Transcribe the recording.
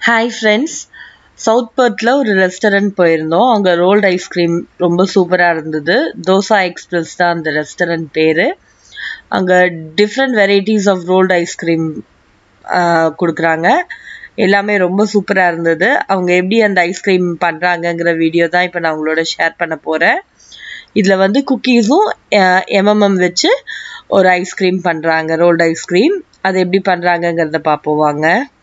Hi friends, south பர்த்தில் ஒரு restaurant போயிருந்தோம். அங்கே ரோல்டு ஐஸ்கிரீம் ரொம்ப சூப்பராக இருந்தது. தோசா எக்ஸ்பிரஸ் தான் அந்த ரெஸ்டாரண்ட் பேர். அங்கே different varieties of rolled ice cream கொடுக்குறாங்க. எல்லாமே ரொம்ப சூப்பராக இருந்தது. அவங்க எப்படி அந்த ஐஸ்கிரீம் பண்ணுறாங்கங்கிற வீடியோ தான் இப்போ நான் உங்களோட ஷேர் பண்ண போகிறேன். இதில் வந்து குக்கீஸும் எம்எம்எம் வச்சு ஒரு ஐஸ்கிரீம் பண்ணுறாங்க, ரோல்டு ஐஸ்கிரீம். அது எப்படி பண்ணுறாங்கங்கிறத பார்ப்போம் வாங்க.